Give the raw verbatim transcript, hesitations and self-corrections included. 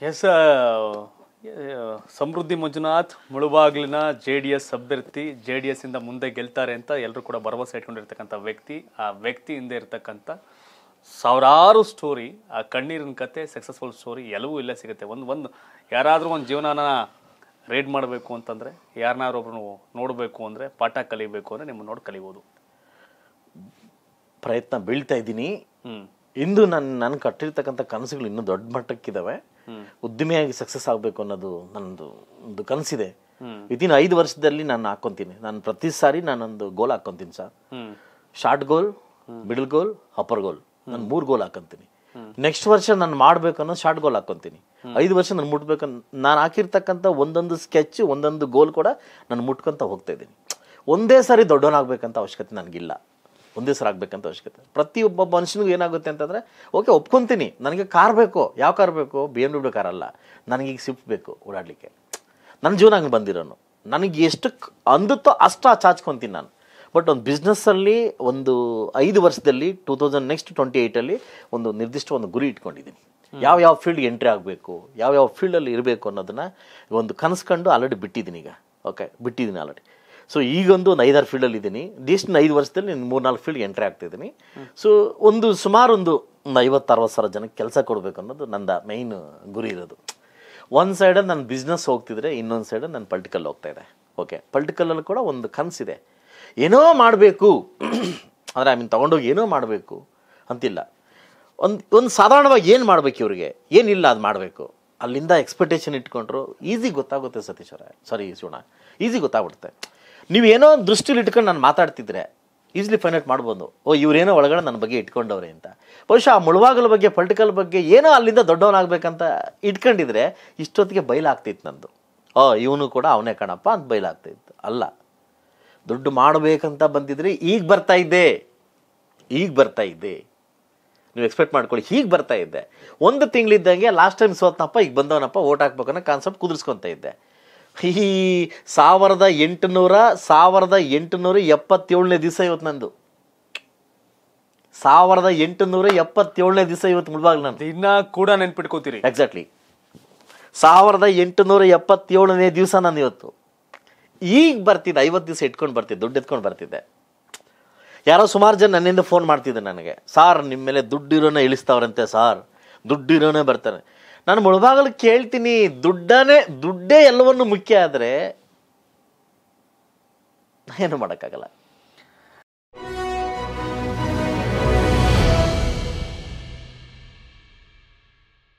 S Samruddhi Manjunath ಮುಳುಬಾಗಿಲಿನ J D S ಅಭ್ಯರ್ಥಿ J D S ಇಂದ ಮುಂದೆ ಗೆಲ್ತಾರೆ ಅಂತ ಎಲ್ಲರೂ ಕೂಡ ಭರವಸೆ ಇಟ್ಕೊಂಡಿರ್ತಕ್ಕಂಥ ವ್ಯಕ್ತಿ. ಆ ವ್ಯಕ್ತಿ ಹಿಂದೆ ಇರ್ತಕ್ಕಂಥ ಸಾವಿರಾರು ಸ್ಟೋರಿ, ಆ ಕಣ್ಣೀರಿನ ಕತೆ, ಸಕ್ಸಸ್ಫುಲ್ ಸ್ಟೋರಿ ಎಲ್ಲವೂ ಇಲ್ಲೇ ಸಿಗುತ್ತೆ. ಒಂದು ಒಂದು ಯಾರಾದರೂ ಒಂದು ಜೀವನನ ರೇಡ್ ಮಾಡಬೇಕು ಅಂತಂದರೆ, ಯಾರನ್ನಾರು ಒಬ್ರು ನೋಡಬೇಕು ಅಂದರೆ, ಪಾಠ ಕಲಿಬೇಕು ಅಂದರೆ ನಿಮ್ಮ ನೋಡಿ ಕಲಿಬೋದು. ಪ್ರಯತ್ನ ಬೀಳ್ತಾ ಇದ್ದೀನಿ. ಇಂದು ನನ್ನ ನಾನು ಕಟ್ಟಿರ್ತಕ್ಕಂಥ ಕನಸುಗಳು ಇನ್ನೂ ದೊಡ್ಡ ಮಟ್ಟಕ್ಕಿದ್ದಾವೆ. ಉದ್ಯಮಿಯಾಗಿ ಸಕ್ಸಸ್ ಆಗಬೇಕು ಅನ್ನೋದು ನನ್ನದು ಒಂದು ಕನಸಿದೆ. ವಿತಿನ್ ಐದು ವರ್ಷದಲ್ಲಿ ನಾನು ಹಾಕ್ಕೊಂತೀನಿ. ನಾನು ಪ್ರತಿ ಸಾರಿ ನಾನೊಂದು ಗೋಲ್ ಹಾಕ್ಕೊಂತೀನಿ sir. Short goal, middle goal, upper goal, ನಾನು ಮೂರು ಗೋಲ್ ಹಾಕೊಂತೀನಿ. ನೆಕ್ಸ್ಟ್ ವರ್ಷ ನಾನು ಮಾಡ್ಬೇಕು ಅನ್ನೋ ಶಾರ್ಟ್ ಗೋಲ್ ಹಾಕೊಂತೀನಿ. ಐದು ವರ್ಷ ನಾನು ಮುಟ್ಬೇಕು. ನಾನು ಹಾಕಿರ್ತಕ್ಕಂಥ ಒಂದೊಂದು ಸ್ಕೆಚ್, ಒಂದೊಂದು ಗೋಲ್ ಕೂಡ ನಾನು ಮುಟ್ಕೊಂತ ಹೋಗ್ತಾ ಇದ್ದೀನಿ. ಒಂದೇ ಸಾರಿ ದೊಡ್ಡವನಾಗಬೇಕಂತ ಅವಶ್ಯಕತೆ ನನಗಿಲ್ಲ. ಒಂದೇ ಸಲ ಆಗ್ಬೇಕಂತ ಅವಶ್ಯಕತೆ. ಪ್ರತಿಯೊಬ್ಬ ಮನುಷ್ಯನಿಗೂ ಏನಾಗುತ್ತೆ ಅಂತಂದರೆ, ಓಕೆ ಒಪ್ಕೊತೀನಿ, ನನಗೆ ಕಾರ್ ಬೇಕು. ಯಾವ ಕಾರ್ ಬೇಕು? ಬಿ ಎಮ್ ಡಬ್ಲ್ಯೂ ಕಾರ್ ಅಲ್ಲ, ನನಗೀಗ ಸ್ವಿಫ್ಟ್ ಬೇಕು ಓಡಾಡಲಿಕ್ಕೆ. ನನ್ನ ಜೀವನ ಹಂಗೆ ಬಂದಿರೋನು. ನನಗೆ ಎಷ್ಟು ಅಂದುತ್ತೋ ಅಷ್ಟು ಚಾಚ್ಕೊತೀನಿ ನಾನು. ಬಟ್ ಒಂದು ಬಿಸ್ನೆಸ್ಸಲ್ಲಿ ಒಂದು ಐದು ವರ್ಷದಲ್ಲಿ ಟೂ ತೌಸಂಡ್ ನೆಕ್ಸ್ಟ್ ಟ್ವೆಂಟಿ ಏಯ್ಟಲ್ಲಿ ಒಂದು ನಿರ್ದಿಷ್ಟ ಒಂದು ಗುರಿ ಇಟ್ಕೊಂಡಿದ್ದೀನಿ. ಯಾವ ಯಾವ ಫೀಲ್ಡ್ಗೆ ಎಂಟ್ರಿ ಆಗಬೇಕು, ಯಾವ ಯಾವ ಫೀಲ್ಡಲ್ಲಿ ಇರಬೇಕು ಅನ್ನೋದನ್ನು ಒಂದು ಕನಸ್ಕೊಂಡು ಆಲ್ರೆಡಿ ಬಿಟ್ಟಿದ್ದೀನಿ. ಈಗ ಓಕೆ ಬಿಟ್ಟಿದ್ದೀನಿ ಆಲ್ರೆಡಿ. ಸೊ ಈಗೊಂದು ಒಂದು ಐದಾರು ಫೀಲ್ಡಲ್ಲಿ ಇದ್ದೀನಿ. ಜಸ್ಟ್ ಐದು ವರ್ಷದಲ್ಲಿ ಮೂರು ನಾಲ್ಕು ಫೀಲ್ಡ್ಗೆ ಎಂಟ್ರಿ ಆಗ್ತಿದ್ದೀನಿ. ಸೊ ಒಂದು ಸುಮಾರು ಒಂದು ಒಂದು ಐವತ್ತು ಅರವತ್ತು ಸಾವಿರ ಜನಕ್ಕೆ ಕೆಲಸ ಕೊಡಬೇಕು ಅನ್ನೋದು ನಂದ ಮೈನ್ ಗುರಿ ಇರೋದು. ಒಂದು ಸೈಡಲ್ಲಿ ನಾನು ಬಿಸ್ನೆಸ್ ಹೋಗ್ತಿದ್ರೆ, ಇನ್ನೊಂದು ಸೈಡಲ್ಲಿ ನಾನು ಪೊಲಿಟಿಕಲ್ ಹೋಗ್ತಾ ಇದೆ. ಓಕೆ ಪೊಲಿಟಿಕಲಲ್ಲಿ ಕೂಡ ಒಂದು ಕನಸಿದೆ, ಏನೋ ಮಾಡಬೇಕು ಅಂದರೆ ಐ ಮೀನ್ ತೊಗೊಂಡೋಗಿ ಏನೋ ಮಾಡಬೇಕು ಅಂತಿಲ್ಲ. ಒಂದು ಒಂದು ಸಾಧಾರಣವಾಗಿ ಏನು ಮಾಡಬೇಕು, ಇವ್ರಿಗೆ ಏನಿಲ್ಲ ಅದು ಮಾಡಬೇಕು. ಅಲ್ಲಿಂದ ಎಕ್ಸ್ಪೆಕ್ಟೇಷನ್ ಇಟ್ಕೊಂಡ್ರು ಈಸಿ ಗೊತ್ತಾಗುತ್ತೆ ಸತೀಶ್ ಅವರೇ, ಸಾರಿ ಶಿವಣ್ಣ, ಈಸಿ ಗೊತ್ತಾಗ್ಬಿಡುತ್ತೆ. ನೀವೇನೋ ದೃಷ್ಟಿಲಿ ಇಟ್ಕೊಂಡು ನಾನು ಮಾತಾಡ್ತಿದ್ರೆ ಈಸಿಲಿ ಫೈಂಡ್ ಔಟ್ ಮಾಡ್ಬೋದು, ಓ ಇವರೇನೋ ಒಳಗಡೆ ನನ್ನ ಬಗ್ಗೆ ಇಟ್ಕೊಂಡವ್ರೆ ಅಂತ. ಬಹುಶಃ ಆ ಮುಳುವಾಗಲ ಬಗ್ಗೆ, ಪೊಲಿಟಿಕಲ್ ಬಗ್ಗೆ ಏನೋ ಅಲ್ಲಿಂದ ದೊಡ್ಡವನಾಗಬೇಕಂತ ಇಟ್ಕೊಂಡಿದ್ರೆ ಇಷ್ಟೊತ್ತಿಗೆ ಬಯಲಾಗ್ತಿತ್ತು ನಂದು. ಓ ಇವನು ಕೂಡ ಅವನೇ ಕಣಪ್ಪ ಅಂತ ಬಯಲಾಗ್ತಿತ್ತು. ಅಲ್ಲ, ದುಡ್ಡು ಮಾಡಬೇಕಂತ ಬಂದಿದ್ರೆ ಈಗ ಬರ್ತಾ ಇದ್ದೆ, ಈಗ ಬರ್ತಾ ಇದ್ದೆ. ನೀವು ಎಕ್ಸ್ಪೆಕ್ಟ್ ಮಾಡ್ಕೊಳ್ಳಿ, ಹೀಗೆ ಬರ್ತಾ ಇದ್ದೆ. ಒಂದು ತಿಂಗಳಿದ್ದಂಗೆ ಲಾಸ್ಟ್ ಟೈಮ್ ಸೋತ್ನಪ್ಪ, ಈಗ ಬಂದವನಪ್ಪ ಓಟ್ ಹಾಕ್ಬೇಕನ್ನೋ ಕಾನ್ಸೆಪ್ಟ್ ಕುದುರಿಸ್ಕೊತ ಇದ್ದೆ. ಈ ಸಾವಿರದ ಎಂಟುನೂರ ಸಾವಿರದ ಎಂಟುನೂರ ಎಪ್ಪತ್ತೇಳನೇ ದಿವಸ ಇವತ್ತು ನಂದು. ಸಾವಿರದ ಎಂಟುನೂರ ಎಪ್ಪತ್ತೇಳನೇ ದಿವಸ ಇವತ್ತು ಮುಳುಬಾಗ್ಲು ನಂದು. ಇನ್ನ ಕೂಡ ನೆನ್ಪಿಟ್ಕೋತೀರಿ. ಎಕ್ಸಾಕ್ಟ್ಲಿ ಸಾವಿರದ ಎಂಟುನೂರ ಎಪ್ಪತ್ತೇಳನೇ ದಿವಸ ನಾನು ಇವತ್ತು. ಈಗ ಬರ್ತಿದ್ದೆ, ಐವತ್ತು ದಿವಸ ಇಟ್ಕೊಂಡು ಬರ್ತಿದ್ದೆ, ದುಡ್ಡು ಎತ್ಕೊಂಡು ಬರ್ತಿದ್ದೆ. ಯಾರೋ ಸುಮಾರು ಜನ ನನ್ನಿಂದ ಫೋನ್ ಮಾಡ್ತಿದ್ದೆ ನನಗೆ, ಸಾರ್ ನಿಮ್ಮ ಮೇಲೆ ದುಡ್ಡಿರೋನೇ ಇಳಿಸ್ತಾವ್ರಂತೆ ಸಾರ್, ದುಡ್ಡಿರೋನೇ ಬರ್ತಾರೆ. ನಾನು ಮುಳುಬಾಗಲು ಕೇಳ್ತೀನಿ, ದುಡ್ಡನೇ ದುಡ್ಡೇ ಎಲ್ಲವನ್ನು ಮುಖ್ಯ ಆದರೆ ಏನು ಮಾಡೋಕ್ಕಾಗಲ್ಲ.